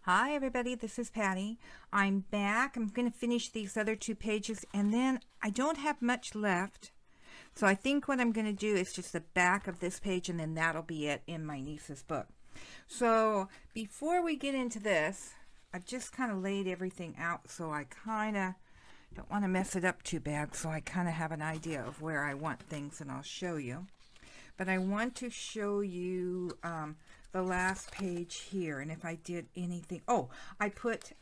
Hi everybody, this is Patty. I'm back. I'm going to finish these other two pages and then I don't have much left. So I think what I'm going to do is just the back of this page and then that'll be it in my niece's book. So before we get into this, I've just kind of laid everything out so I kind of don't want to mess it up too bad, so I kind of have an idea of where I want things and I'll show you. But I want to show you the last page here, and if I did anything, oh, I put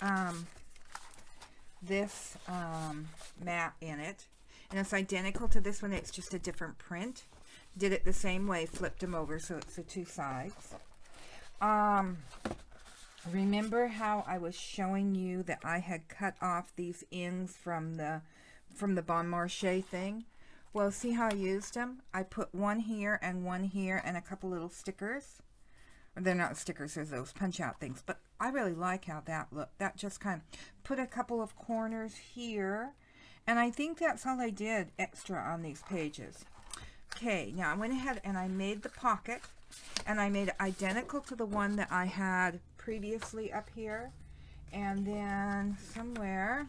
this mat in it, and it's identical to this one. It's just a different print. Did it the same way, flipped them over so it's the two sides. Remember how I was showing you that I had cut off these ends from the Bon Marché thing? Well, see how I used them? I put one here and a couple little stickers. They're not stickers, they're those punch-out things. But I really like how that looked. That just kind of put a couple of corners here. And I think that's all I did extra on these pages. Okay, now I went ahead and I made the pocket. And I made it identical to the one that I had previously up here. And then somewhere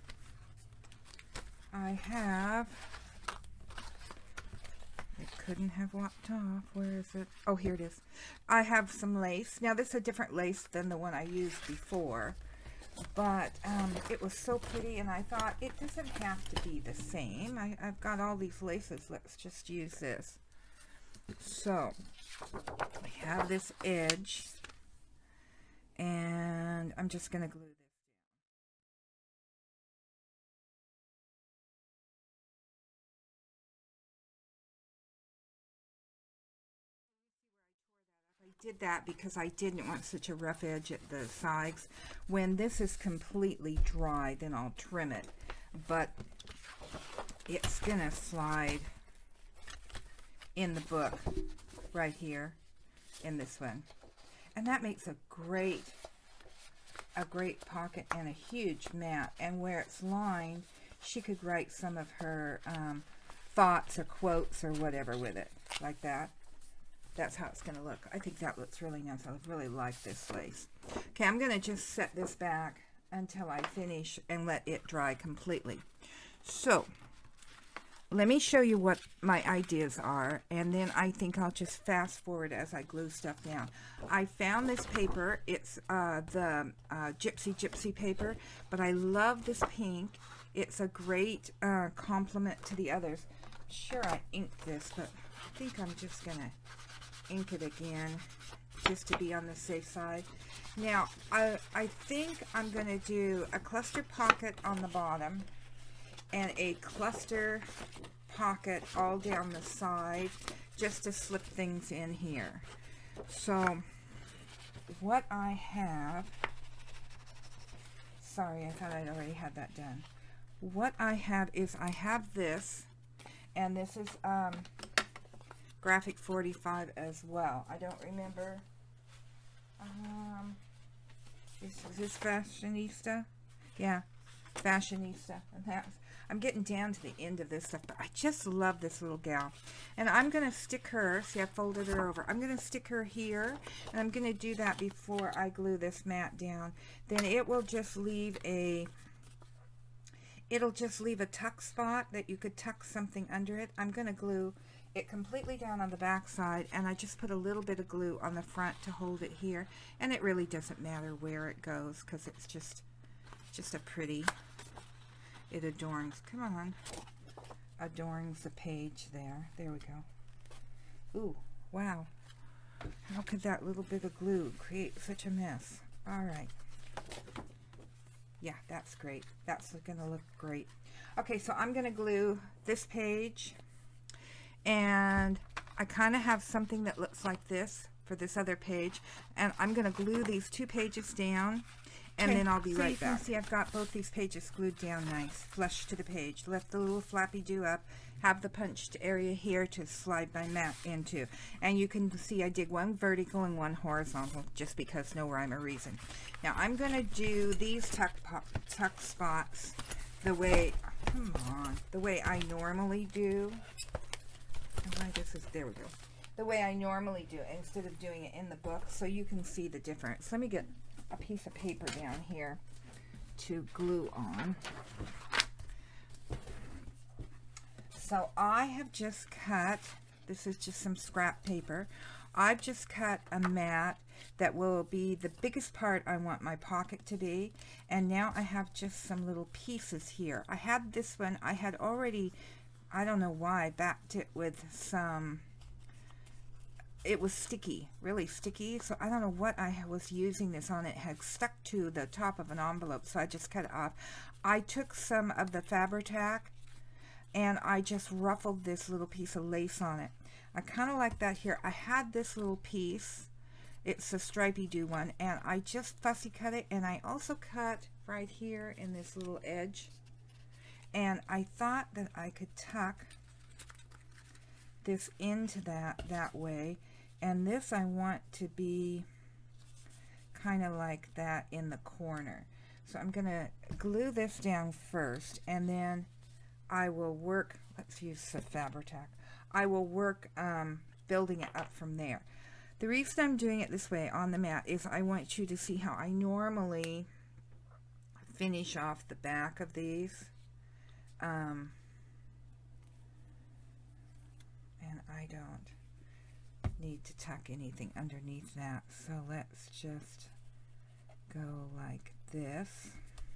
I have... It couldn't have walked off. Where is it? Oh, here it is. I have some lace. Now, this is a different lace than the one I used before. But it was so pretty, and I thought it doesn't have to be the same. I've got all these laces. Let's just use this. So, I have this edge. And I'm just going to glue this. Did that because I didn't want such a rough edge at the sides. When this is completely dry, then I'll trim it, but it's gonna slide in the book right here in this one, and that makes a great pocket and a huge mat. And where it's lined, she could write some of her thoughts or quotes or whatever with it, like that. That's how it's going to look. I think that looks really nice. I really like this lace. Okay, I'm going to just set this back until I finish and let it dry completely. So, let me show you what my ideas are, and then I think I'll just fast forward as I glue stuff down. I found this paper. It's the Gypsy paper, but I love this pink. It's a great complement to the others. Sure, I inked this, but I think I'm just going to ink it again just to be on the safe side. Now I think I'm going to do a cluster pocket on the bottom and a cluster pocket all down the side just to slip things in here. So what I have, sorry, I thought I'd already had that done. What I have is I have this, and this is Graphic 45 as well. I don't remember. Is this Fashionista? Yeah, Fashionista. And that's, I'm getting down to the end of this stuff, but I just love this little gal. And I'm going to stick her, see I folded her over. I'm going to stick her here, and I'm going to do that before I glue this mat down. Then it will just leave a, it'll just leave a tuck spot that you could tuck something under it. I'm going to glue it completely down on the back side, and I just put a little bit of glue on the front to hold it here, and it really doesn't matter where it goes because it's just a pretty, it adorns, come on, adorns the page there. There we go. Ooh, wow, how could that little bit of glue create such a mess? All right, yeah, that's great. That's gonna look great. Okay, so I'm gonna glue this page, and I kind of have something that looks like this for this other page, and I'm going to glue these two pages down, and then I'll be right back. So you can see I've got both these pages glued down nice, flush to the page. Left the little flappy do up, have the punched area here to slide my mat into, and you can see I did one vertical and one horizontal just because no rhyme or reason. Now I'm going to do these tuck spots the way, come on, the way I normally do. Why this is, there we go. The way I normally do it instead of doing it in the book, so you can see the difference. Let me get a piece of paper down here to glue on. So I have just cut, this is just some scrap paper. I've just cut a mat that will be the biggest part I want my pocket to be. And now I have just some little pieces here. I had this one, I had already, I don't know why, backed it with some, it was sticky, really sticky. So I don't know what I was using this on. It had stuck to the top of an envelope, so I just cut it off. I took some of the Fabri-Tac and I just ruffled this little piece of lace on it. I kind of like that here. I had this little piece, it's a stripey do one, and I just fussy cut it, and I also cut right here in this little edge, and I thought that I could tuck this into that way, and this I want to be kind of like that in the corner. So I'm gonna glue this down first, and then I will work, let's use the Fabri-Tac, I will work building it up from there. The reason I'm doing it this way on the mat is I want you to see how I normally finish off the back of these. And I don't need to tuck anything underneath that. So let's just go like this.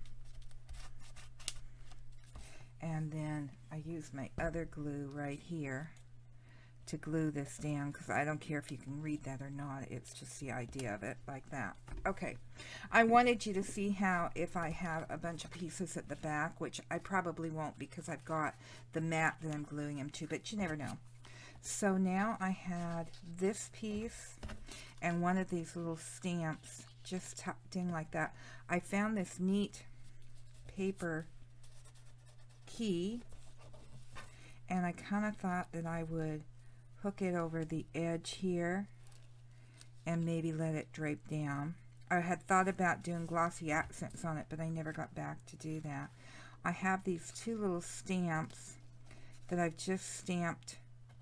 And then I use my other glue right here to glue this down, because I don't care if you can read that or not. It's just the idea of it, like that. Okay, I wanted you to see how if I have a bunch of pieces at the back, which I probably won't because I've got the mat that I'm gluing them to, but you never know. So now I had this piece and one of these little stamps just tucked in like that. I found this neat paper key, and I kind of thought that I would hook it over the edge here and maybe let it drape down. I had thought about doing glossy accents on it, but I never got back to do that. I have these two little stamps that I've just stamped.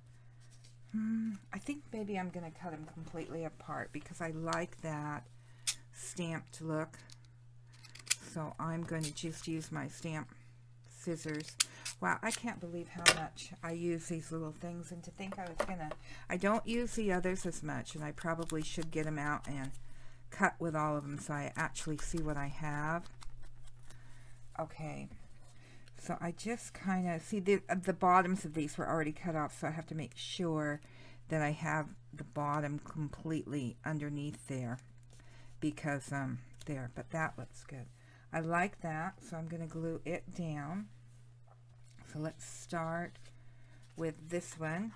I think maybe I'm going to cut them completely apart because I like that stamped look. So I'm going to just use my stamp scissors. Wow, I can't believe how much I use these little things, and to think I was gonna, I don't use the others as much, and I probably should get them out and cut with all of them so I actually see what I have. Okay, so I just kind of see the bottoms of these were already cut off, so I have to make sure that I have the bottom completely underneath there, because there, but that looks good. I like that, so I'm going to glue it down. So let's start with this one,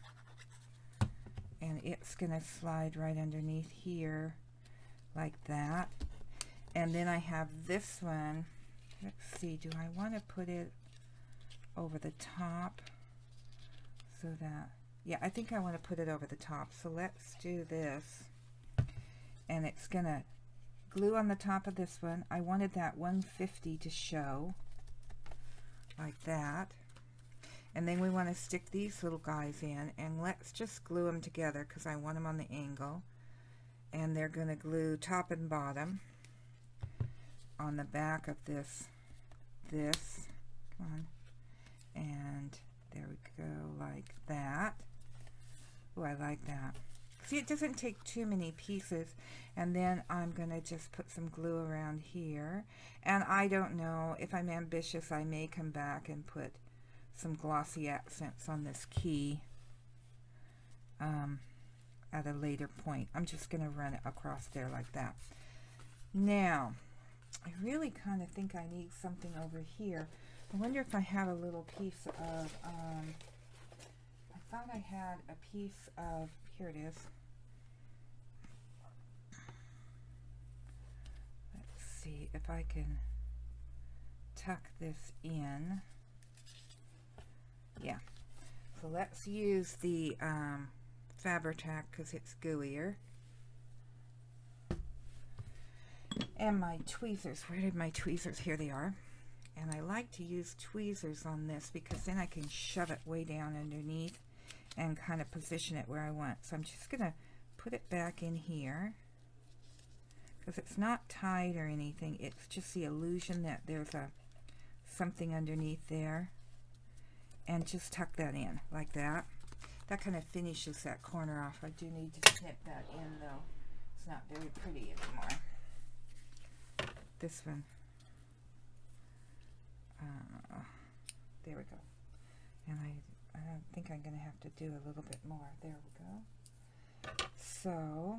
and it's going to slide right underneath here like that. And then I have this one. Let's see, do I want to put it over the top so that, yeah, I think I want to put it over the top. So let's do this, and it's going to glue on the top of this one. I wanted that 150 to show like that, and then we want to stick these little guys in, and let's just glue them together because I want them on the angle, and they're going to glue top and bottom on the back of this, come on, and there we go, like that. Oh, I like that. See, it doesn't take too many pieces. And then I'm going to just put some glue around here. And I don't know, if I'm ambitious, I may come back and put some glossy accents on this key at a later point. I'm just going to run it across there like that. Now, I really kind of think I need something over here. I wonder if I have a little piece of, I thought I had a piece of, here it is. See if I can tuck this in. Yeah, so let's use the Fabri-Tac because it's gooier. And my tweezers, where did my tweezers? Here they are. And I like to use tweezers on this because then I can shove it way down underneath and kind of position it where I want. So I'm just going to put it back in here. because it's not tied or anything. It's just the illusion that there's something underneath there. And just tuck that in like that. That kind of finishes that corner off. I do need to snip that in though. It's not very pretty anymore. This one. There we go. And I think I'm going to have to do a little bit more. There we go. So,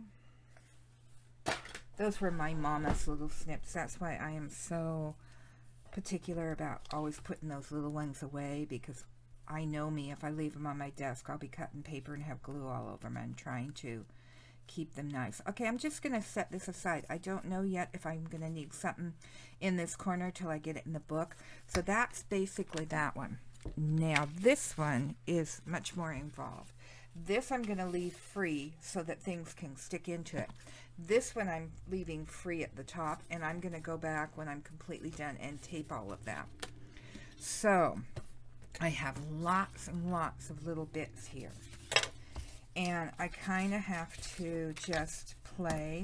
those were my mama's little snips. That's why I am so particular about always putting those little ones away, because I know me. If I leave them on my desk, I'll be cutting paper and have glue all over them and trying to keep them nice. Okay, I'm just going to set this aside. I don't know yet if I'm going to need something in this corner till I get it in the book. So that's basically that one. Now this one is much more involved. This I'm going to leave free so that things can stick into it. This one I'm leaving free at the top, and I'm going to go back when I'm completely done and tape all of that. So I have lots and lots of little bits here. And I kind of have to just play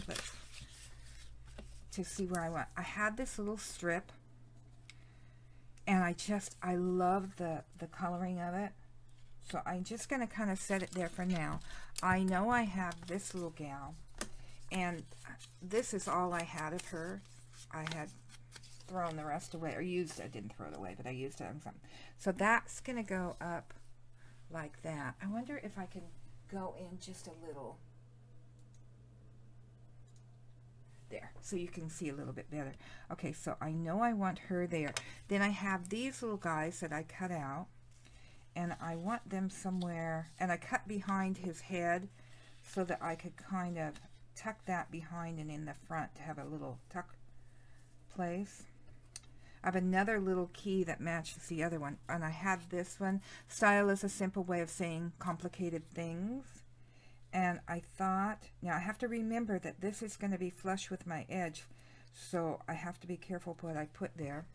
to see where I want. I had this little strip, and I love the coloring of it. So I'm just going to kind of set it there for now. I know I have this little gal, and this is all I had of her. I had thrown the rest away, or used it. I didn't throw it away, but I used it on something. So that's going to go up like that. I wonder if I can go in just a little there so you can see a little bit better. Okay, so I know I want her there. Then I have these little guys that I cut out, and I want them somewhere, and I cut behind his head so that I could kind of tuck that behind and in the front to have a little tuck place. I have another little key that matches the other one, and I have this one. Style is a simple way of saying complicated things. And I thought, now I have to remember that this is going to be flush with my edge, so I have to be careful what I put there.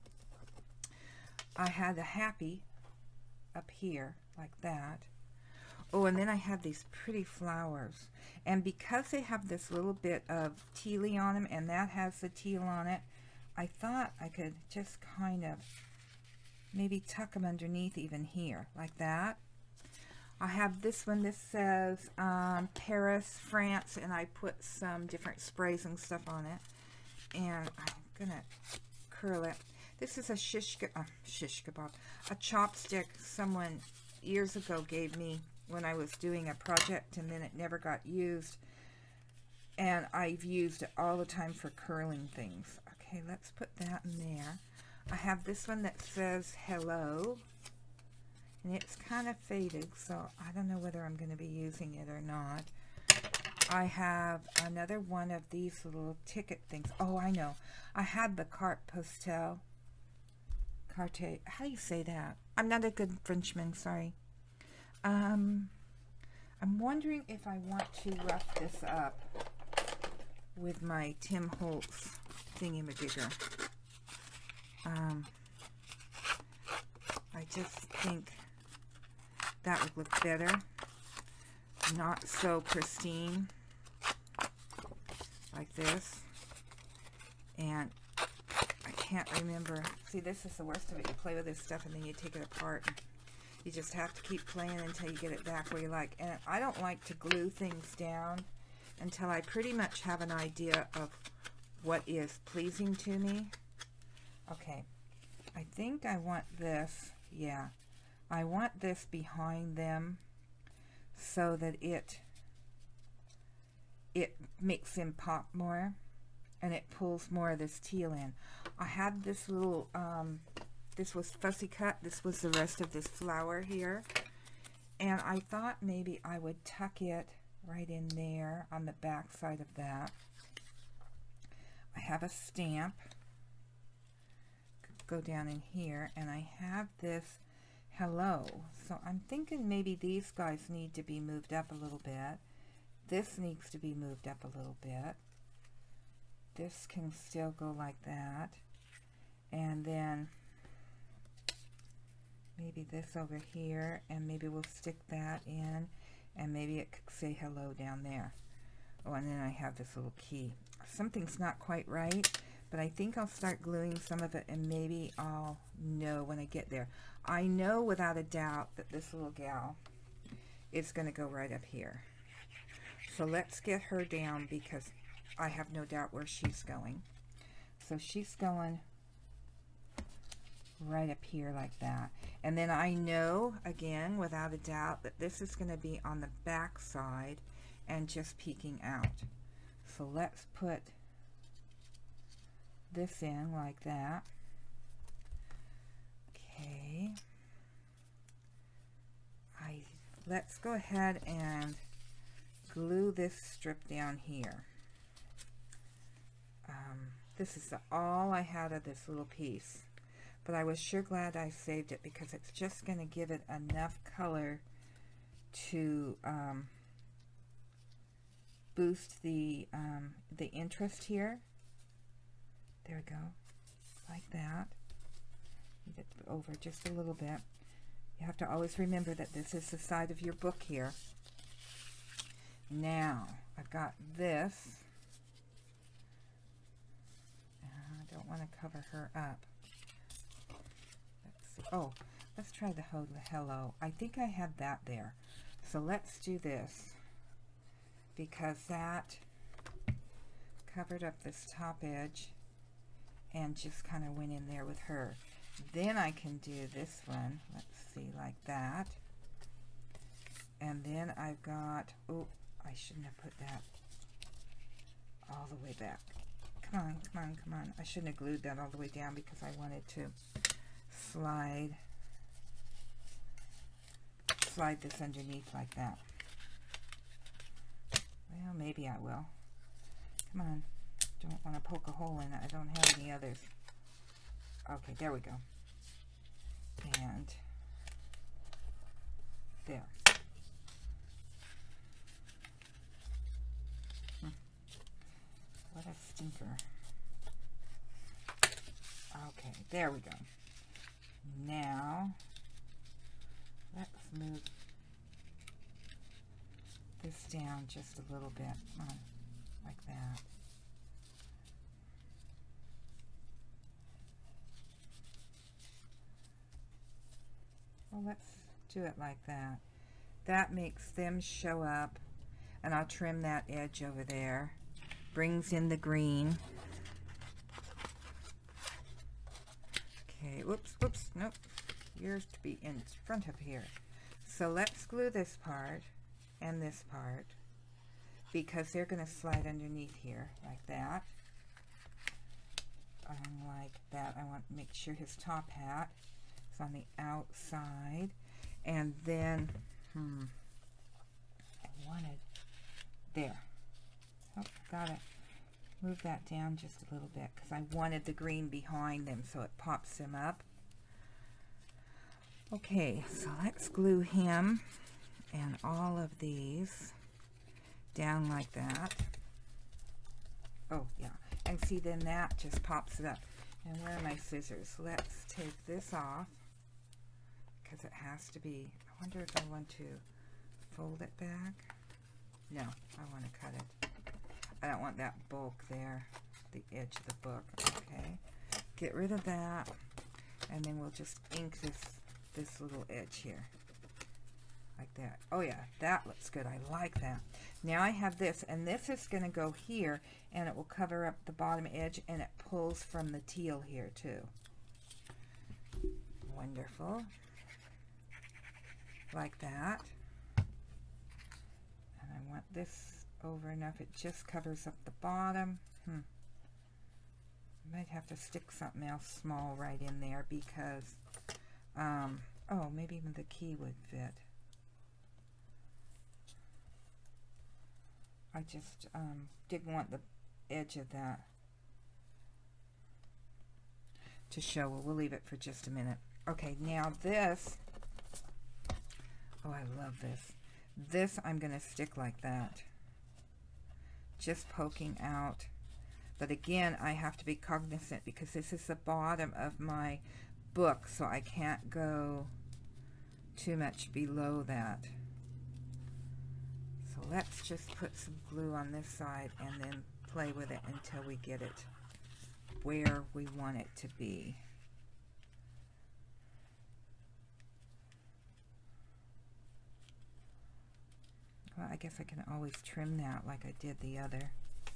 I had a happy up here, like that. Oh, and then I have these pretty flowers. And because they have this little bit of tealy on them, and that has the teal on it, I thought I could just kind of maybe tuck them underneath even here, like that. I have this one. This says Paris, France, and I put some different sprays and stuff on it. And I'm going to curl it. This is a shish kebab, a chopstick someone years ago gave me when I was doing a project, and then it never got used. And I've used it all the time for curling things. Okay, let's put that in there. I have this one that says hello, and it's kind of faded, so I don't know whether I'm going to be using it or not. I have another one of these little ticket things. Oh, I know. I had the carte postal. Carte, how do you say that? I'm not a good Frenchman, sorry. I'm wondering if I want to rough this up with my Tim Holtz thingy-majigger. I just think that would look better. Not so pristine like this. And I can't remember. See, this is the worst of it. You play with this stuff and then you take it apart. And you just have to keep playing until you get it back where you like. And I don't like to glue things down until I pretty much have an idea of what is pleasing to me. Okay, I think I want this, yeah, I want this behind them so that it makes them pop more, and it pulls more of this teal in. I had this little, this was fussy cut, this was the rest of this flower here, and I thought maybe I would tuck it right in there on the back side of that. I have a stamp, go down in here, and I have this hello. So I'm thinking maybe these guys need to be moved up a little bit. This needs to be moved up a little bit. This can still go like that. And then maybe this over here, and maybe we'll stick that in, and maybe it could say hello down there. Oh, and then I have this little key. something's not quite right, but I think I'll start gluing some of it, and maybe I'll know when I get there. I know without a doubt that this little gal is going to go right up here. So let's get her down, because I have no doubt where she's going. So she's going right up here like that. And then I know, again, without a doubt, that this is going to be on the back side and just peeking out. So let's put this in like that. Okay. Let's go ahead and glue this strip down here. This is all I had of this little piece, but I was sure glad I saved it, because it's just going to give it enough color to boost the interest here. There we go, like that. Move it over just a little bit. You have to always remember that this is the side of your book here. Now, I've got this. I don't want to cover her up. Let's see. Oh, let's try the hello. I think I had that there. So let's do this, because that covered up this top edge and just kind of went in there with her. Then I can do this one, let's see, like that. And then I've got, oh, I shouldn't have put that all the way back. Come on, come on, come on. I shouldn't have glued that all the way down, because I wanted to slide this underneath like that. Well, maybe I will. Come on. Don't want to poke a hole in it. I don't have any others. Okay, there we go. And there. What a stinker. Okay, there we go. Now, let's move this down just a little bit. Come on, like that. Well, let's do it like that. That makes them show up, and I'll trim that edge over there. Brings in the green. Okay, whoops, whoops, nope. Yours to be in front of here. So let's glue this part and this part, because they're going to slide underneath here like that. Like that. I want to make sure his top hat is on the outside. And then, I wanted, there. Oh, got it. Move that down just a little bit, because I wanted the green behind them so it pops them up. Okay, so let's glue him and all of these down like that. Oh, yeah. And see, then that just pops it up. And where are my scissors? Let's take this off, because it has to be, I wonder if I want to fold it back. No, I want to cut it. I don't want that bulk there, the edge of the book. Okay, get rid of that, and then we'll just ink this little edge here, like that. Oh yeah, that looks good. I like that. Now I have this, and this is going to go here, and it will cover up the bottom edge, and it pulls from the teal here too. Wonderful, like that. And I want this over enough it just covers up the bottom. Might have to stick something else small right in there, because oh, maybe even the key would fit. I just didn't want the edge of that to show. Well, we'll leave it for just a minute. Okay, now this, oh, I love this. This I'm going to stick like that, just poking out. But again, I have to be cognizant, because this is the bottom of my book, so I can't go too much below that. So let's just put some glue on this side and then play with it until we get it where we want it to be. Well, I guess I can always trim that like I did the other.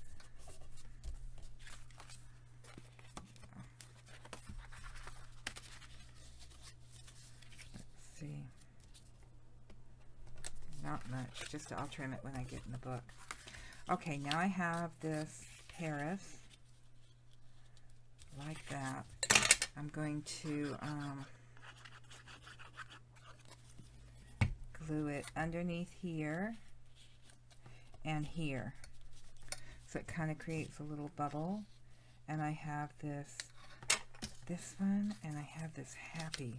Let's see. Not much, just I'll trim it when I get in the book. Okay, now I have this Paris, like that. I'm going to glue it underneath here and here. So it kind of creates a little bubble. And I have this one, and I have this happy.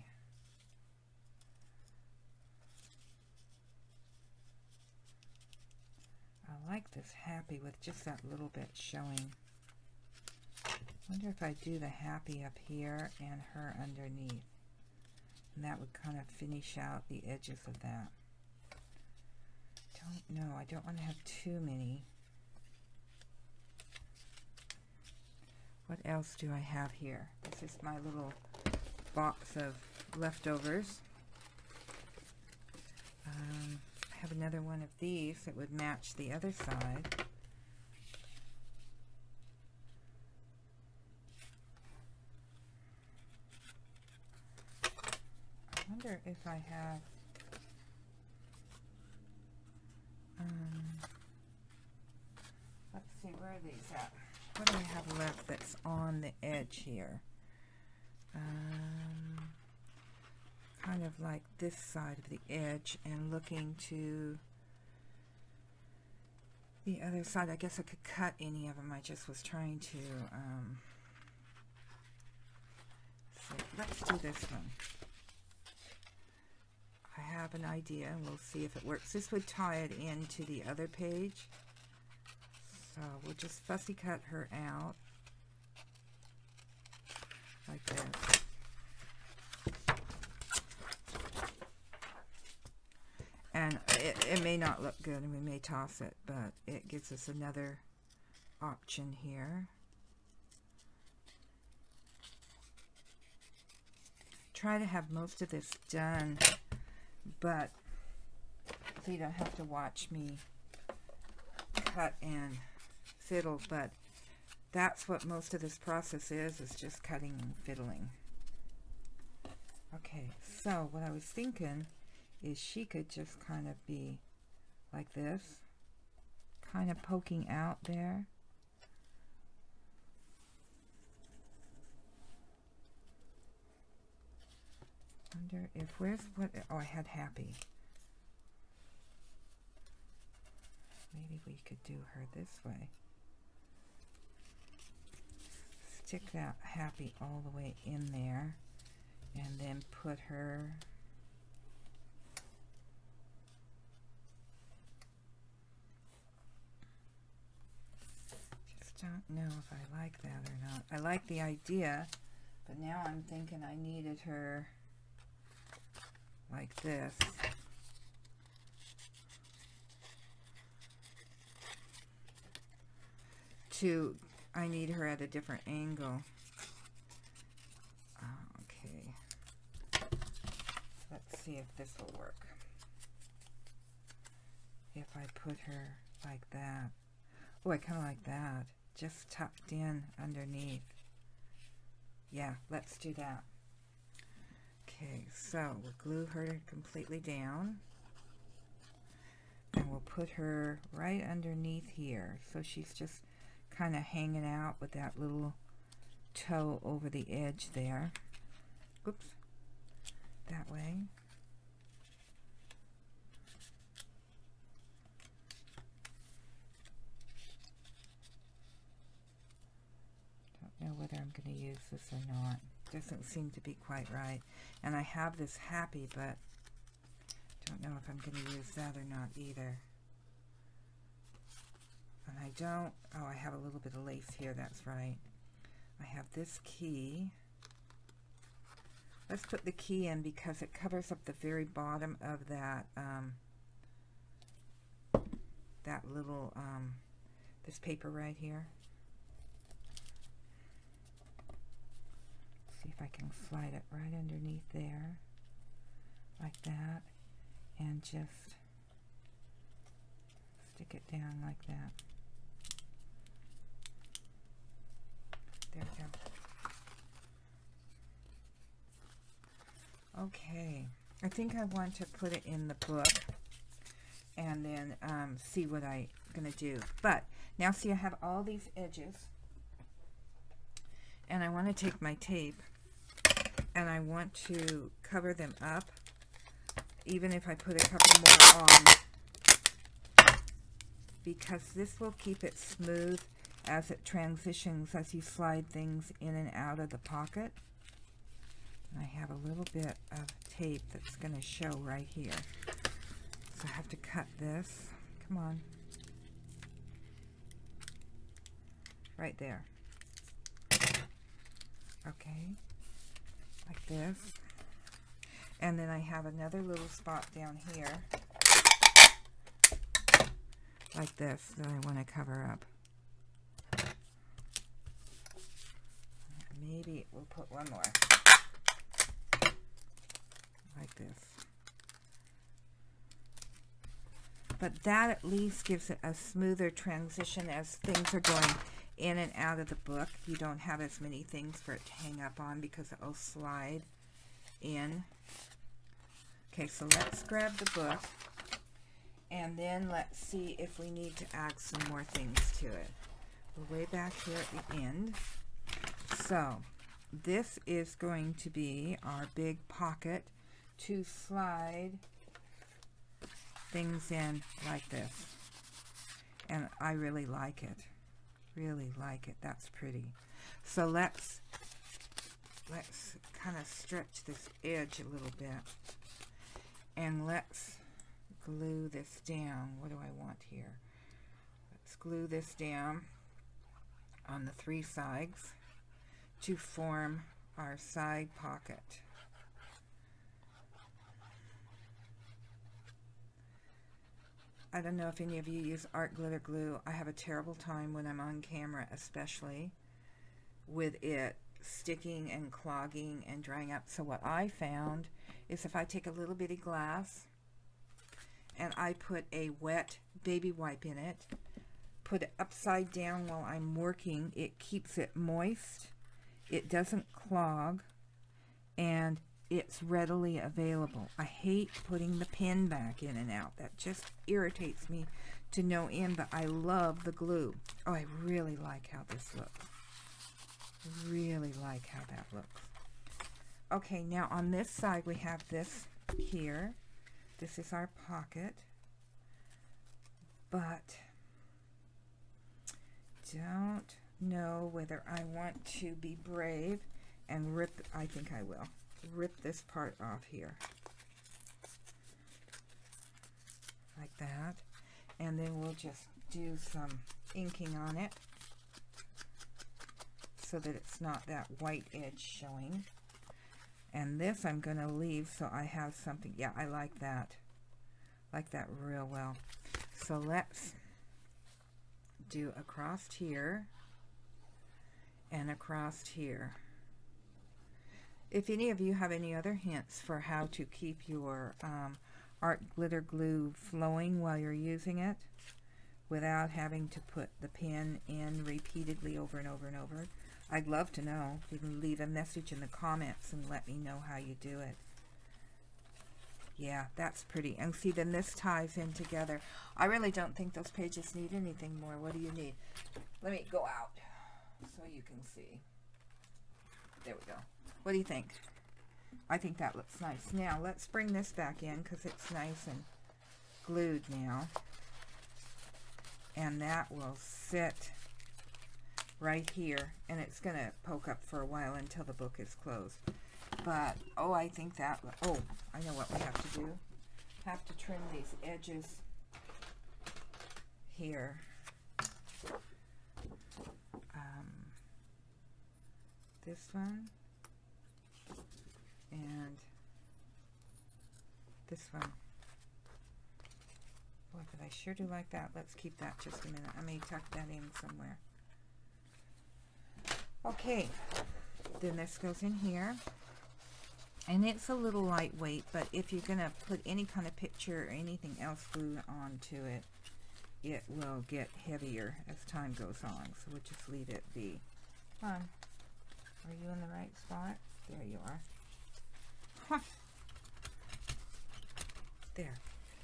I like this happy with just that little bit showing. Wonder if I do the happy up here and her underneath. And that would kind of finish out the edges of that. Don't know. I don't want to have too many. What else do I have here? This is my little box of leftovers. I have another one of these that would match the other side. I wonder if I have let's see, where are these at? What do I have left that's on the edge here? Kind of like this side of the edge and looking to the other side. I guess I could cut any of them. I just was trying to so let's do this one. I have an idea and we'll see if it works. This would tie it into the other page. So we'll just fussy cut her out like this. And it may not look good and we may toss it, but it gives us another option here. Try to have most of this done, but so you don't have to watch me cut and fiddle, but that's what most of this process is just cutting and fiddling. Okay, so what I was thinking is she could just kind of be like this, kind of poking out there. Wonder if, where's what, oh, I had happy. Maybe we could do her this way. Stick that happy all the way in there and then put her don't know if I like that or not. I like the idea, but now I'm thinking I needed her like this. I need her at a different angle. Okay. Let's see if this will work. If I put her like that. Oh, I kind of like that. Just tucked in underneath. Yeah, let's do that. Okay, so we'll glue her completely down. And we'll put her right underneath here. So she's just kind of hanging out with that little toe over the edge there. Oops. That way. Don't know whether I'm going to use this or not. Doesn't seem to be quite right. And I have this happy, but don't know if I'm going to use that or not either. And I don't, oh, I have a little bit of lace here, that's right. I have this key. Let's put the key in because it covers up the very bottom of that, that little this paper right here. See if I can slide it right underneath there, like that, and just stick it down like that. There we go. Okay, I think I want to put it in the book and then see what I'm going to do. But now see, I have all these edges, and I want to take my tape and I want to cover them up, even if I put a couple more on, because this will keep it smooth as it transitions, as you slide things in and out of the pocket. And I have a little bit of tape that's going to show right here. So I have to cut this. Come on. Right there. Okay. Like this. And then I have another little spot down here, like this, that I want to cover up. Maybe we'll put one more, like this. But that at least gives it a smoother transition as things are going in and out of the book. You don't have as many things for it to hang up on because it will slide in. Okay, so let's grab the book, and then let's see if we need to add some more things to it. We're way back here at the end. So this is going to be our big pocket to slide things in like this. And I really like it. Really like it. That's pretty. So let's kind of stretch this edge a little bit. And let's glue this down. What do I want here? Let's glue this down on the 3 sides to form our side pocket. I don't know if any of you use art glitter glue. I have a terrible time when I'm on camera, especially with it sticking and clogging and drying up. So what I found is if I take a little bitty glass and I put a wet baby wipe in it, put it upside down while I'm working, it keeps it moist, it doesn't clog, and it's readily available. I hate putting the pen back in and out. That just irritates me to no end, but I love the glue. Oh, I really like how this looks. Really like how that looks. Okay, now on this side we have this here. This is our pocket. But don't know whether I want to be brave and rip, I think I will, rip this part off here. Like that. And then we'll just do some inking on it so that it's not that white edge showing. And this I'm going to leave so I have something. Yeah, I like that. Like that real well. So let's do across here and across here. If any of you have any other hints for how to keep your art glitter glue flowing while you're using it without having to put the pen in repeatedly over and over and over, I'd love to know. You can leave a message in the comments and let me know how you do it. Yeah, that's pretty. And see, then this ties in together. I really don't think those pages need anything more. What do you need? Let me go out so you can see. There we go. What do you think? I think that looks nice. Now, let's bring this back in because it's nice and glued now. And that will sit right here. And it's going to poke up for a while until the book is closed. But, oh, I think that, oh, I know what we have to do. Have to trim these edges here. This one. And this one. What But I sure do like that. Let's keep that just a minute. I may tuck that in somewhere. Okay, then this goes in here. And it's a little lightweight, but if you're going to put any kind of picture or anything else glued onto it, it will get heavier as time goes on. So we'll just leave it be. Come on. Are you in the right spot? There you are. Huh. There.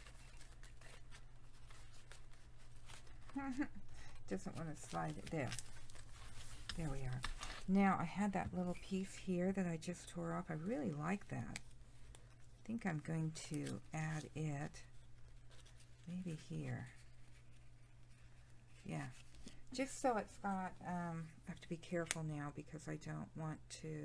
Doesn't want to slide it. There. There we are. Now I had that little piece here that I just tore off. I really like that. I think I'm going to add it maybe here. Yeah. Just so it's got, I have to be careful now because I don't want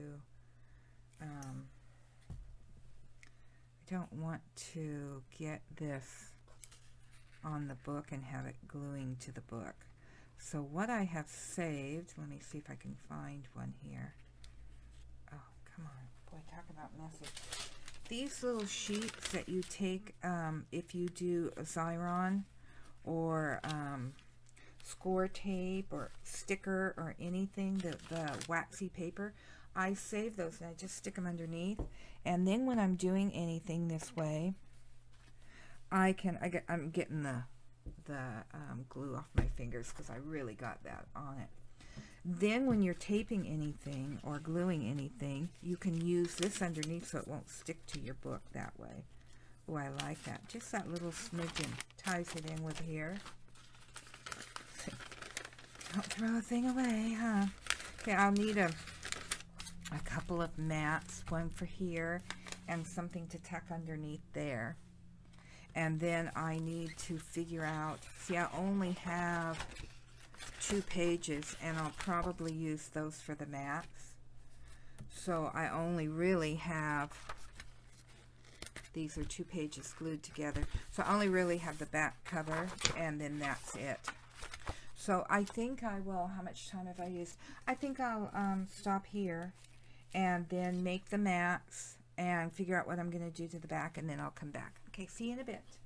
to get this on the book and have it gluing to the book. So what I have saved, let me see if I can find one here. Oh, come on. Boy, talk about messy. These little sheets that you take if you do a Xyron or score tape or sticker or anything, the waxy paper, I save those and I just stick them underneath. And then when I'm doing anything this way, I'm getting the glue off my fingers because I really got that on it. Then when you're taping anything or gluing anything, you can use this underneath so it won't stick to your book that way. Oh, I like that. Just that little smidgen ties it in with here. Don't throw a thing away, huh? Okay, I'll need a couple of mats, one for here and something to tuck underneath there. And then I need to figure out, see, I only have 2 pages and I'll probably use those for the mats. So I only really have, these are 2 pages glued together. So I only really have the back cover and then that's it. So I think I will, how much time have I used? I think I'll stop here and then make the mats and figure out what I'm going to do to the back, and then I'll come back. Okay, see you in a bit.